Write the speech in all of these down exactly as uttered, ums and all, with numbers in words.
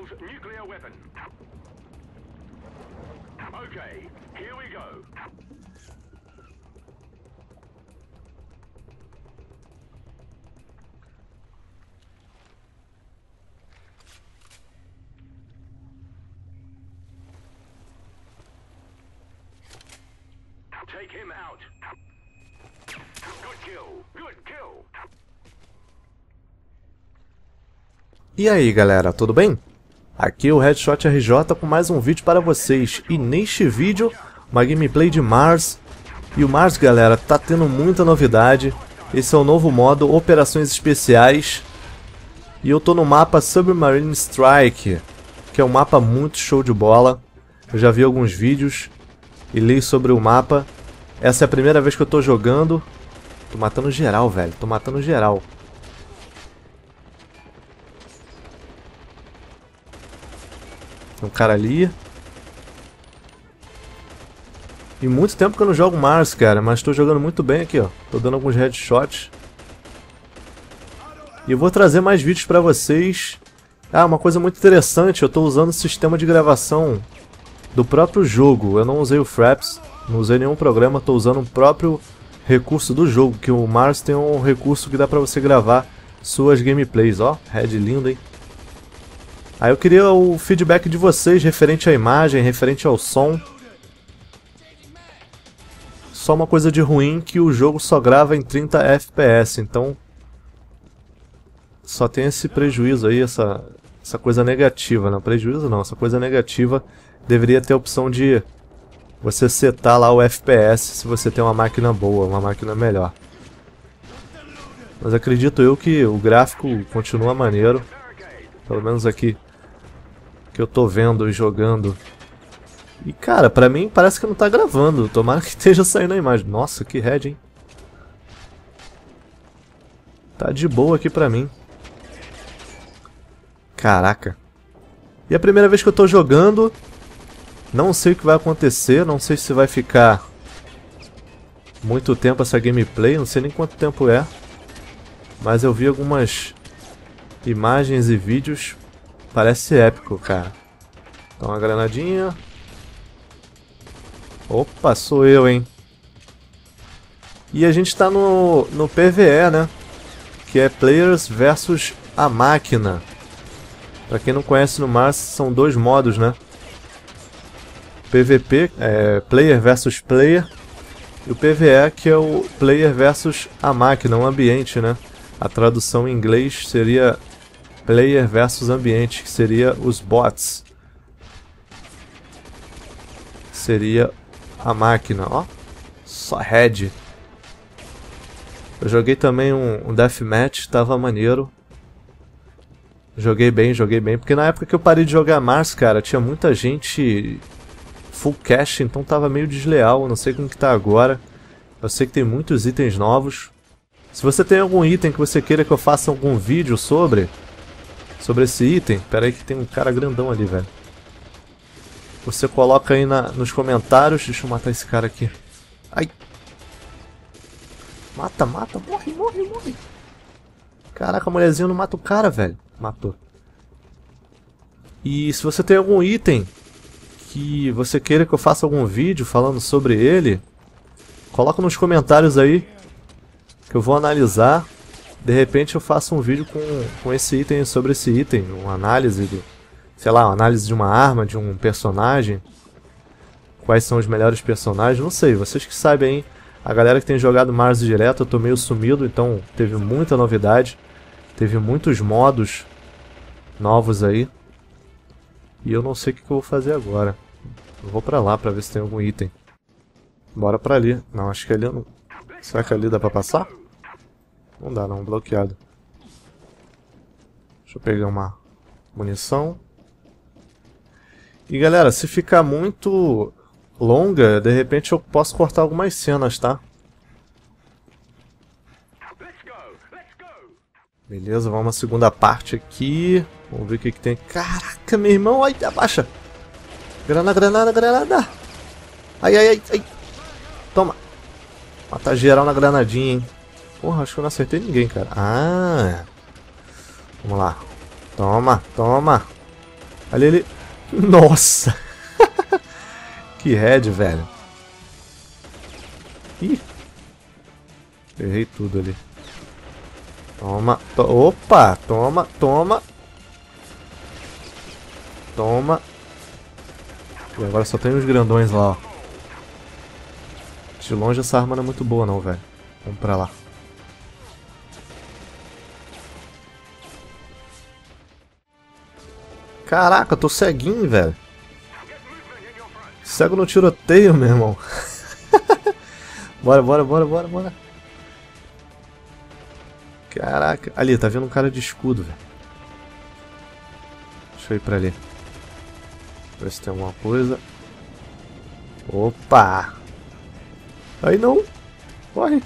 Rebels nuclear weapon. Okay, here we go. Take him out. Good kill. Good kill. E aí galera, tudo bem? Aqui é o Headshot R J com mais um vídeo para vocês. E neste vídeo, uma gameplay de Mars. E o Mars, galera, tá tendo muita novidade. Esse é o novo modo Operações Especiais. E eu tô no mapa Submarine Strike, que é um mapa muito show de bola. Eu já vi alguns vídeos e li sobre o mapa. Essa é a primeira vez que eu tô jogando. Tô matando geral, velho. Tô matando geral. Tem um cara ali. E muito tempo que eu não jogo Mars, cara. Mas tô jogando muito bem aqui, ó. Tô dando alguns headshots. E eu vou trazer mais vídeos pra vocês. Ah, uma coisa muito interessante. Eu tô usando o sistema de gravação do próprio jogo. Eu não usei o Fraps. Não usei nenhum programa, estou usando o próprio recurso do jogo, que o Mars tem um recurso que dá pra você gravar suas gameplays, ó, head lindo, hein? Aí eu queria o feedback de vocês referente à imagem, referente ao som. Só uma coisa de ruim que o jogo só grava em trinta F P S, então só tem esse prejuízo aí, essa, essa coisa negativa, não prejuízo não, essa coisa negativa deveria ter a opção de você setar lá o F P S se você tem uma máquina boa, uma máquina melhor. Mas acredito eu que o gráfico continua maneiro. Pelo menos aqui que eu tô vendo e jogando. E cara, pra mim parece que não tá gravando. Tomara que esteja saindo a imagem. Nossa, que head, hein? Tá de boa aqui pra mim. Caraca. E é a primeira vez que eu tô jogando. Não sei o que vai acontecer, não sei se vai ficar muito tempo essa gameplay, não sei nem quanto tempo é. Mas eu vi algumas imagens e vídeos, parece épico, cara. Então uma granadinha. Opa, sou eu, hein. E a gente tá no, no P V E, né? Que é Players versus a Máquina. Pra quem não conhece, no Mars são dois modos, né? P V P, é Player versus Player, e o P V E, que é o Player versus a Máquina, um ambiente, né? A tradução em inglês seria Player versus Ambiente, que seria os bots. Seria a máquina, ó. Só head. Eu joguei também um, um Deathmatch, tava maneiro. Joguei bem, joguei bem, porque na época que eu parei de jogar Mars, cara, tinha muita gente full cash, então tava meio desleal, não sei como que tá agora. Eu sei que tem muitos itens novos. Se você tem algum item que você queira que eu faça algum vídeo sobre Sobre esse item, pera aí que tem um cara grandão ali, velho. Você coloca aí na, nos comentários. Deixa eu matar esse cara aqui. Ai. Mata, mata, morre, morre, morre. Caraca, a mulherzinha não mata o cara, velho. Matou. E se você tem algum item que você queira que eu faça algum vídeo falando sobre ele, coloca nos comentários aí, que eu vou analisar. De repente eu faço um vídeo com, com esse item, sobre esse item, uma análise de, sei lá, uma análise de uma arma, de um personagem. Quais são os melhores personagens, não sei, vocês que sabem aí. A galera que tem jogado Mars direto, eu tô meio sumido, então teve muita novidade. Teve muitos modos novos aí. E eu não sei o que eu vou fazer agora. Eu vou pra lá pra ver se tem algum item. Bora pra ali. Não, acho que ali não... Será que ali dá pra passar? Não dá não, bloqueado. Deixa eu pegar uma munição. E galera, se ficar muito longa, de repente eu posso cortar algumas cenas, tá? Beleza, vamos à segunda parte aqui. Vamos ver o que, que tem. Caraca, meu irmão, ai, abaixa. Granada, granada, granada. Ai, ai, ai, ai. Toma. Matar geral na granadinha, hein. Porra, acho que eu não acertei ninguém, cara. Ah. Vamos lá. Toma, toma. Ali ele... Nossa! Que head, velho. Ih! Errei tudo ali. Toma. To Opa! Toma, toma. Toma. E agora só tem os grandões lá, ó. De longe essa arma não é muito boa não, velho. Vamos pra lá. Caraca, eu tô ceguinho, velho. Cego no tiroteio, meu irmão. Bora, bora, bora, bora, bora. Caraca. Ali, tá vendo um cara de escudo, velho. Deixa eu ir pra ali. Ver se tem alguma coisa. Opa! Aí não! Corre!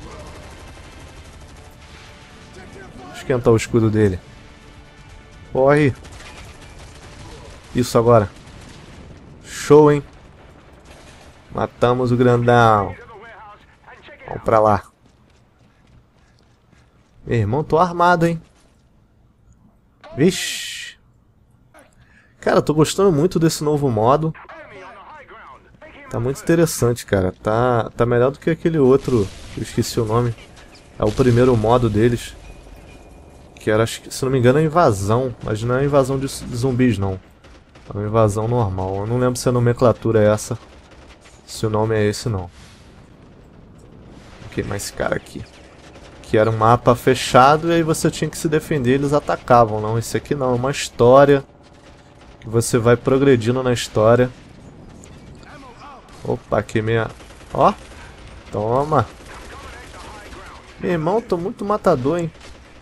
Esquentar o escudo dele. Corre! Isso agora. Show, hein? Matamos o grandão. Vamos pra lá. Meu irmão, tô armado, hein? Vixe! Cara, tô gostando muito desse novo modo. Tá muito interessante, cara. Tá, tá melhor do que aquele outro. Eu esqueci o nome. É o primeiro modo deles. Que era, se não me engano, a invasão. Mas não é a invasão de zumbis, não. É uma invasão normal. Eu não lembro se a nomenclatura é essa. Se o nome é esse, não. Vou queimar esse cara aqui. Que era um mapa fechado e aí você tinha que se defender e eles atacavam. Não, esse aqui não. É uma história. Que você vai progredindo na história. Opa, queimei a... Ó. Toma. Meu irmão, tô muito matador, hein.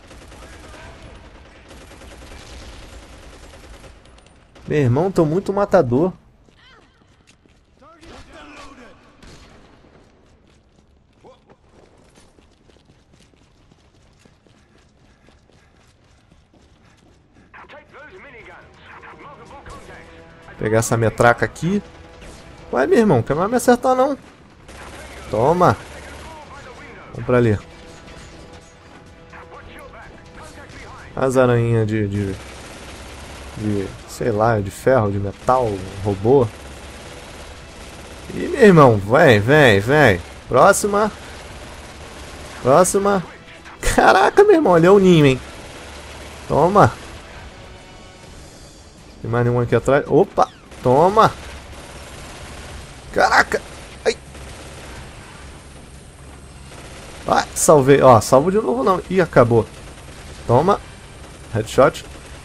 Meu irmão, tô muito matador. Pegar essa metraca aqui. Ué, meu irmão, quer mais me acertar não? Toma. Vamos pra ali. As aranhinhas de, de... De... Sei lá, de ferro, de metal, robô. Ih, meu irmão, vem, vem, vem. Próxima. Próxima. Caraca, meu irmão, ali é o ninho, hein. Toma. Tem mais nenhum aqui atrás. Opa, toma. Caraca. Ai. Ah, salvei. Ó, salvo de novo não. Ih, acabou. Toma. Headshot.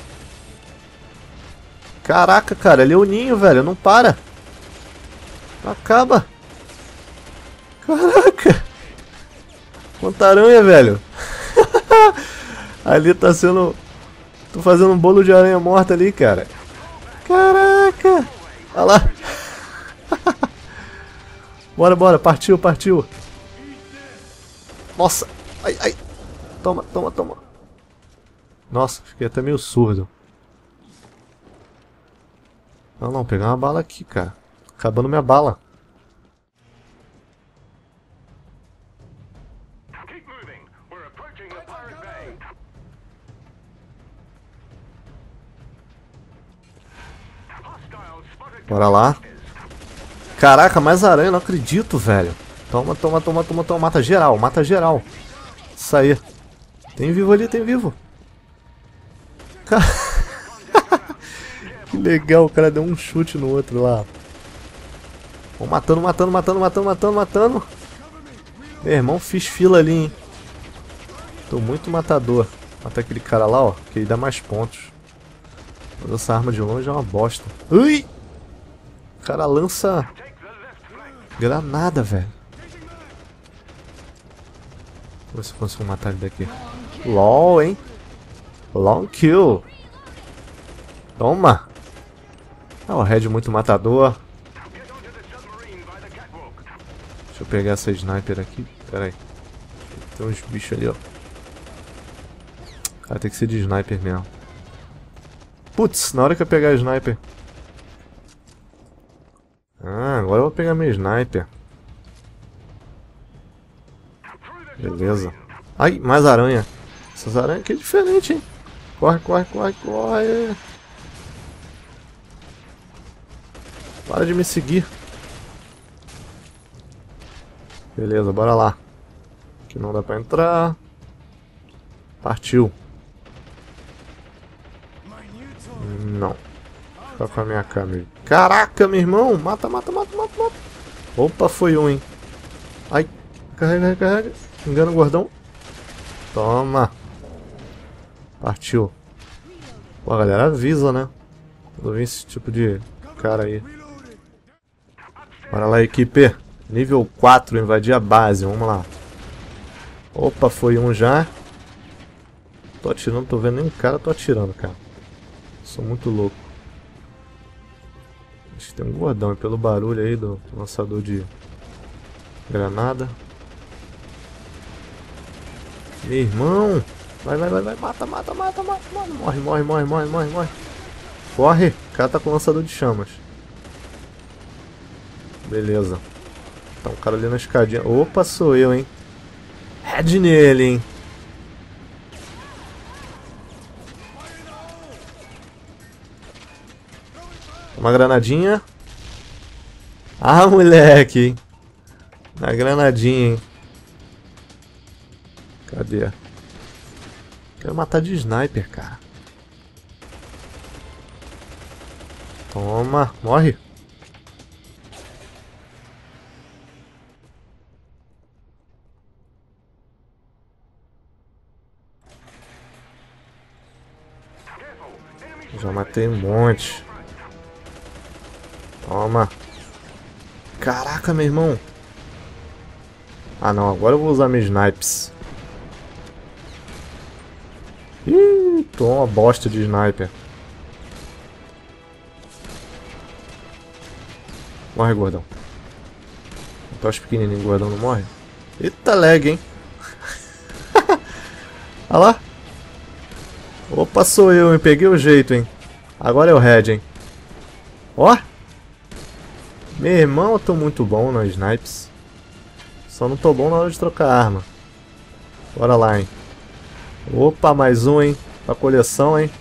Caraca, cara, ali é o ninho, velho. Não para. Acaba. Caraca. Quanta aranha, velho. Ali tá sendo... Tô fazendo um bolo de aranha morta ali, cara. Caraca. Olha lá. Bora, bora. Partiu, partiu. Nossa. Ai, ai. Toma, toma, toma. Nossa, fiquei até meio surdo. Não, não. Pegar uma bala aqui, cara. Acabando minha bala. Bora lá. Caraca, mais aranha, não acredito, velho. Toma, toma, toma, toma, toma. Mata geral, mata geral. Isso aí. Tem vivo ali, tem vivo. Car... Que legal, o cara deu um chute no outro lá. Vou matando, matando, matando, matando, matando, matando. Meu irmão, fiz fila ali, hein. Tô muito matador. Mata aquele cara lá, ó, que ele dá mais pontos. Mas essa arma de longe é uma bosta. Ui! O cara lança granada, velho. Vamos ver se eu consigo matar ele daqui. LOL, hein? Long kill. Toma. Ah, o Red muito matador. Deixa eu pegar essa sniper aqui. Pera aí. Tem uns bichos ali, ó. Cara, tem que ser de sniper mesmo. Putz, na hora que eu pegar a sniper... Ah, agora eu vou pegar minha sniper. Beleza. Ai, mais aranha. Essas aranhas aqui é diferente, hein? Corre, corre, corre, corre. Para de me seguir. Beleza, bora lá. Aqui não dá pra entrar. Partiu. Não. Fica com a minha câmera. Caraca, meu irmão. Mata, mata, mata, mata, mata. Opa, foi um, hein. Ai. Carrega, carrega. Engana o gordão. Toma. Partiu. Pô, a galera avisa, né? Quando vem esse tipo de cara aí. Bora lá, equipe. Nível quatro, invadir a base. Vamos lá. Opa, foi um já. Tô atirando, tô vendo nem um cara, tô atirando, cara. Sou muito louco. Acho que tem um gordão pelo barulho aí do lançador de granada. Meu irmão! Vai, vai, vai, vai, mata, mata, mata, mata, mata. Morre, morre, morre, morre, morre, morre. Corre! O cara tá com lançador de chamas. Beleza. Tá um cara ali na escadinha. Opa, sou eu, hein? Head nele, hein? Uma granadinha. Ah, moleque! Na granadinha, hein? Cadê? Quero matar de sniper, cara. Toma, morre. Já matei um monte. Toma. Caraca, meu irmão. Ah, não. Agora eu vou usar meus snipes. Ih, toma bosta de sniper. Morre, gordão. Até os pequenininhos, gordão não morre. Eita, lag, hein? Olha lá. Opa, sou eu, hein? Peguei o jeito, hein? Agora é o head, hein? Ó! Meu irmão, eu tô muito bom nas snipes. Só não tô bom na hora de trocar arma. Bora lá, hein? Opa, mais um, hein? Pra coleção, hein?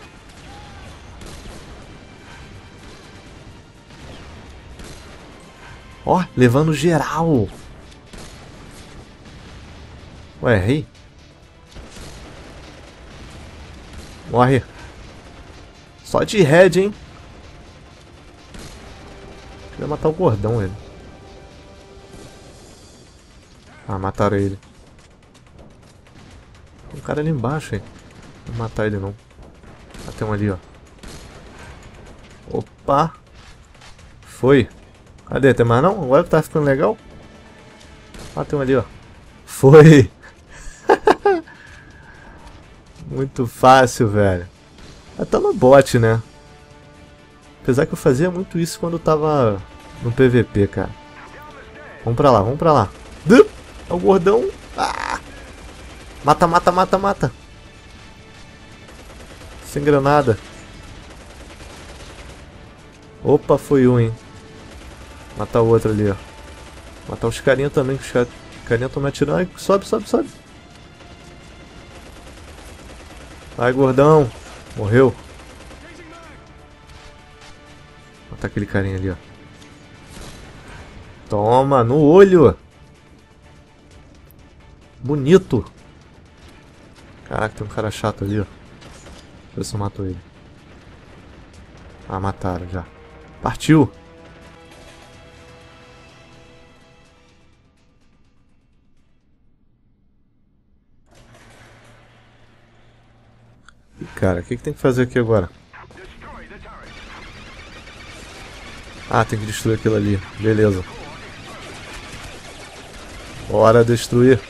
Ó, levando geral. Ué, errei? Morre. Só de head, hein? Queria matar o gordão, ele. Ah, mataram ele. Tem um cara ali embaixo, hein? Não vou matar ele, não. Ah, tem um ali, ó. Opa! Foi. Cadê? Tem mais não? Agora que tá ficando legal. Ah, tem um ali, ó. Foi! Muito fácil, velho. É tá no bot, né? Apesar que eu fazia muito isso quando eu tava no P V P, cara. Vamos pra lá, vamos pra lá. É o gordão. Ah! Mata, mata, mata, mata. Sem granada. Opa, foi um, hein. Matar o outro ali, ó. Matar os carinha também, que os carinha estão me atirando. Ai, sobe, sobe, sobe. Vai, gordão. Morreu. Matar aquele carinha ali, ó. Toma, no olho. Bonito. Caraca, tem um cara chato ali, ó. Deixa eu ver se eu mato ele. Ah, mataram já. Partiu. E cara, o que, que tem que fazer aqui agora? Ah, tem que destruir aquilo ali. Beleza. Bora destruir.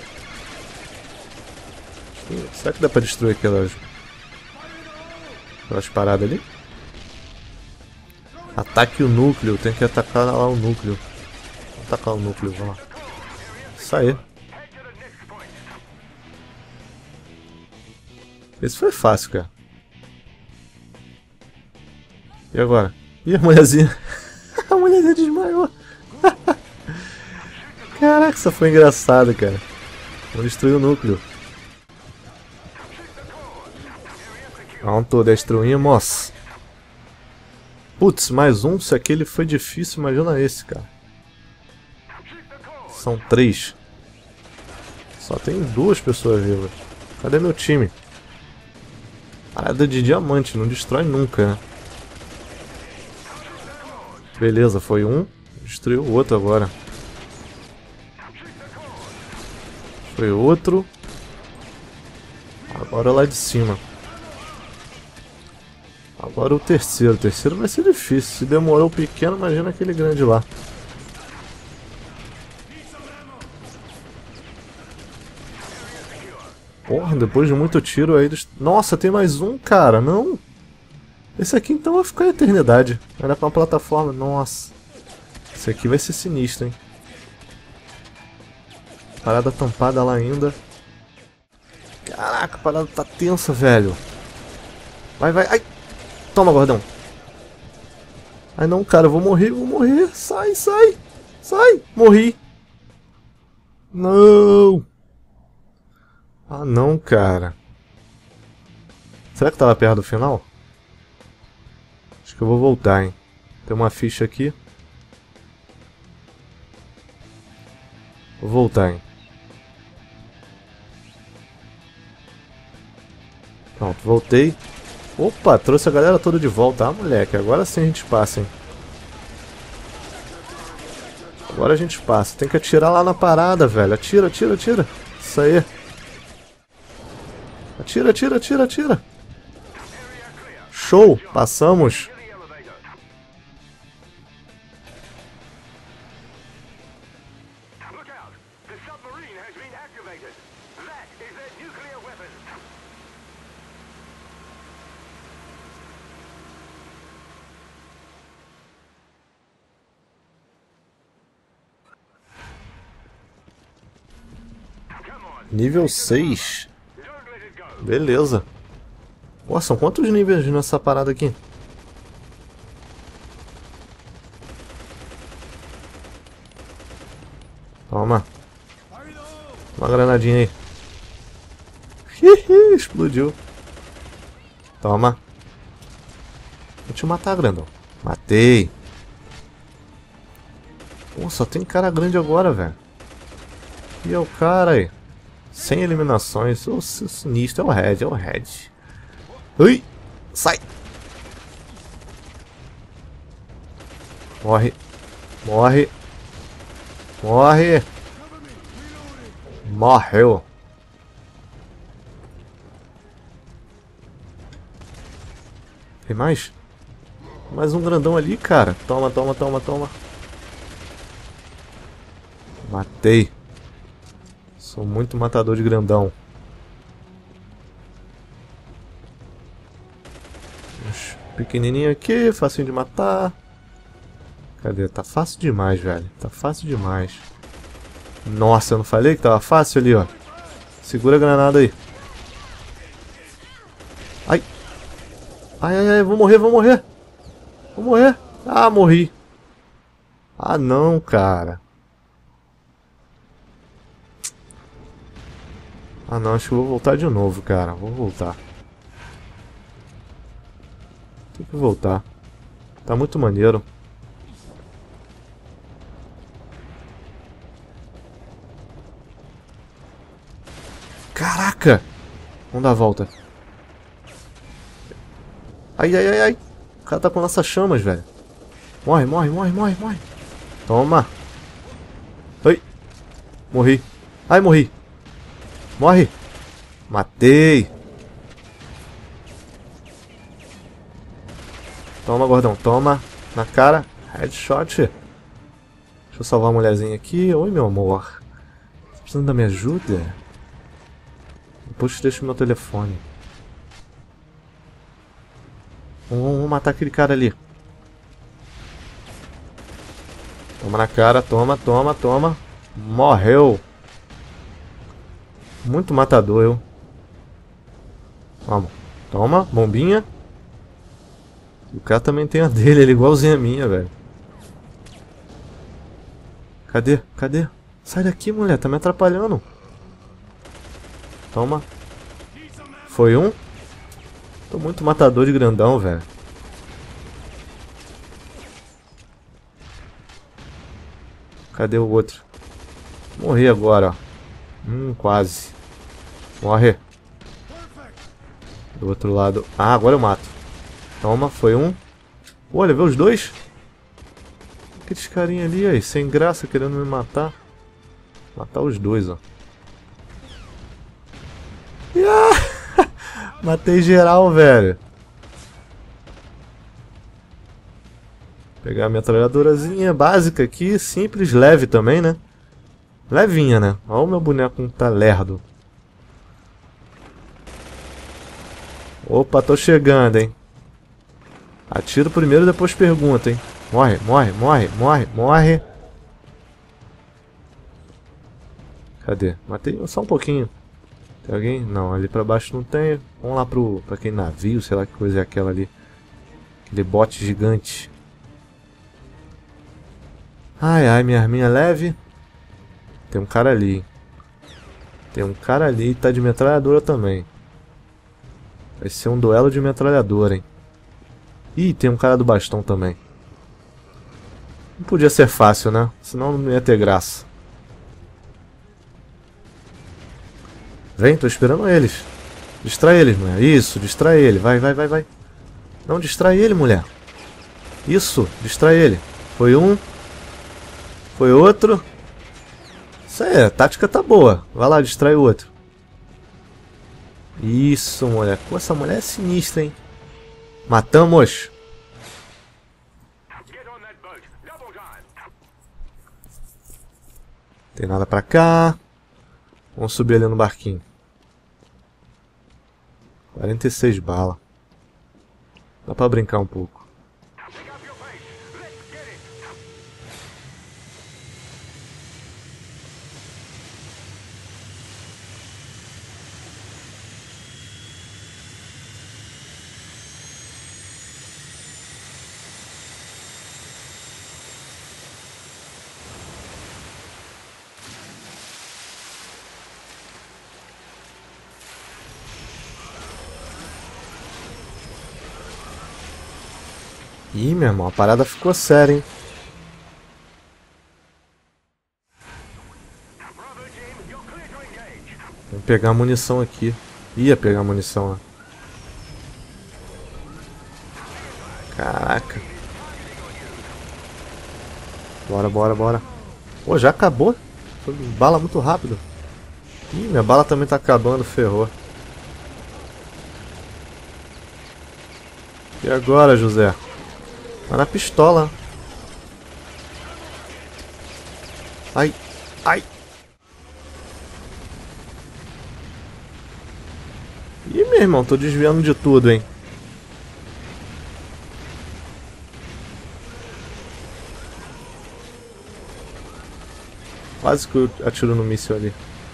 Será que dá pra destruir aquelas, aquelas paradas ali? Ataque o núcleo. Tem que atacar lá o núcleo. Vou atacar o núcleo, vamos lá. Isso aí. Esse foi fácil, cara. E agora? Ih, a mulherzinha. A mulherzinha desmaiou. Caraca, isso foi engraçado, cara. Vamos destruir o núcleo. Pronto, destruímos. Putz, mais um. Se aquele foi difícil, imagina esse, cara. São três. Só tem duas pessoas vivas. Cadê meu time? Parada de diamante, não destrói nunca, né? Beleza, foi um. Destruiu o outro agora. Foi outro. Agora lá de cima. Agora o terceiro. O terceiro vai ser difícil. Se demorou o pequeno, imagina aquele grande lá. Porra, depois de muito tiro aí... Eles... Nossa, tem mais um, cara. Não. Esse aqui então vai ficar a eternidade. Olha pra uma plataforma. Nossa. Esse aqui vai ser sinistro, hein. Parada tampada lá ainda. Caraca, a parada tá tensa, velho. Vai, vai. Ai. Toma, gordão. Ai não, cara, eu vou morrer, eu vou morrer. Sai, sai. Sai. Morri. Não. Ah não, cara. Será que tava perto do final? Acho que eu vou voltar, hein. Tem uma ficha aqui. Vou voltar, hein. Pronto, voltei. Opa, trouxe a galera toda de volta. Ah, moleque, agora sim a gente passa, hein. Agora a gente passa. Tem que atirar lá na parada, velho. Atira, atira, atira. Isso aí. Atira, atira, atira, atira. Show, passamos. Nível seis. Beleza. Pô, são quantos níveis nessa parada aqui? Toma. Uma granadinha aí. Hihi, explodiu. Toma. Vou te matar, grandão. Matei. Pô, só tem cara grande agora, velho. E é o cara aí. Sem eliminações. O sinistro é o Red, é o Red. Ui! Sai! Morre! Morre! Morre! Morreu! Tem mais? Mais um grandão ali, cara. Toma, toma, toma, toma. Matei. Sou muito matador de grandão. Pequenininho aqui, facinho de matar. Cadê? Tá fácil demais, velho. Tá fácil demais. Nossa, eu não falei que tava fácil ali, ó. Segura a granada aí. Ai. Ai, ai, ai, vou morrer, vou morrer. Vou morrer. Ah, morri. Ah, não, cara. Ah, não, acho que eu vou voltar de novo, cara. Vou voltar. Tem que voltar. Tá muito maneiro. Caraca! Vamos dar a volta. Ai, ai, ai, ai. O cara tá com lança-chamas, velho. Morre, morre, morre, morre, morre. Toma. Ai. Morri. Ai, morri. Morre. Matei. Toma, gordão. Toma. Na cara. Headshot. Deixa eu salvar a mulherzinha aqui. Oi, meu amor. Você precisa da minha ajuda? Depois te deixo meu telefone. Vamos, vamos matar aquele cara ali. Toma na cara. Toma, toma, toma. Morreu. Muito matador, eu. Vamos. Toma, bombinha. O cara também tem a dele, ele é igualzinho a minha, velho. Cadê? Cadê? Sai daqui, mulher, tá me atrapalhando. Toma. Foi um. Tô muito matador de grandão, velho. Cadê o outro? Morri agora, ó. Hum, quase. Morre. Do outro lado. Ah, agora eu mato. Toma, foi um. Pô, levei os dois? Aqueles carinha ali, aí, sem graça, querendo me matar. Matar os dois, ó. Ah! Matei geral, velho. Pegar a metralhadorazinha básica aqui, simples, leve também, né? Levinha, né? Olha o meu boneco como tá lerdo. Opa, tô chegando, hein? Atiro primeiro, depois pergunta, hein? Morre, morre, morre, morre, morre. Cadê? Matei só um pouquinho. Tem alguém? Não, ali pra baixo não tem. Vamos lá pro, pra aquele navio, sei lá que coisa é aquela ali. Aquele bote gigante. Ai, ai, minha arminha leve. Tem um cara ali. Tem um cara ali e tá de metralhadora também. Vai ser um duelo de metralhadora, hein? Ih, tem um cara do bastão também. Não podia ser fácil, né? Senão não ia ter graça. Vem, tô esperando eles. Distrai eles, mulher. Isso, distrai ele. Vai, vai, vai, vai. Não, distrai ele, mulher. Isso, distrai ele. Foi um. Foi outro. Isso aí, a tática tá boa. Vai lá, distrai o outro. Isso, mulher. Pô, essa mulher é sinistra, hein? Matamos. Tem nada pra cá. Vamos subir ali no barquinho. quarenta e seis balas. Dá pra brincar um pouco. Ih, meu irmão, a parada ficou séria, hein? Vamos pegar a munição aqui. Ia pegar a munição lá. Caraca. Bora, bora, bora. Pô, já acabou? Foi bala muito rápido. Ih, minha bala também tá acabando, ferrou. E agora, José? Vai na pistola. Ai, ai. Ih, meu irmão, tô desviando de tudo, hein. Quase que eu atiro no míssil ali.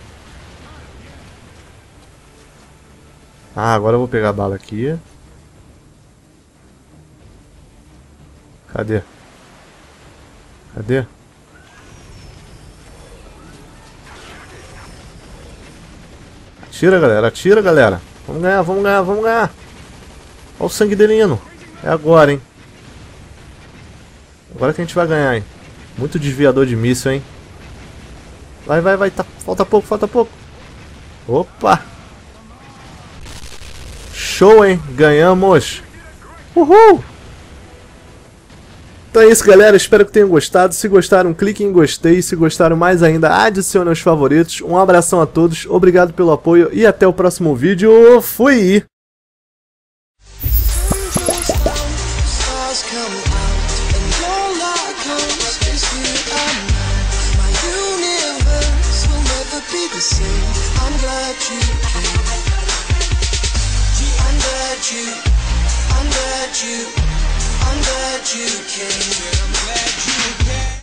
Ah, agora eu vou pegar a bala aqui. Cadê? Cadê? Atira, galera. Atira, galera. Vamos ganhar, vamos ganhar, vamos ganhar. Olha o sangue dele indo. É agora, hein. Agora que a gente vai ganhar, hein. Muito desviador de míssil, hein. Vai, vai, vai. Tá. Falta pouco, falta pouco. Opa. Show, hein. Ganhamos. Uhul. Então é isso, galera, espero que tenham gostado. Se gostaram, cliquem em gostei. Se gostaram mais ainda, adicione aos favoritos. Um abração a todos, obrigado pelo apoio e até o próximo vídeo. Fui! I'm glad you came.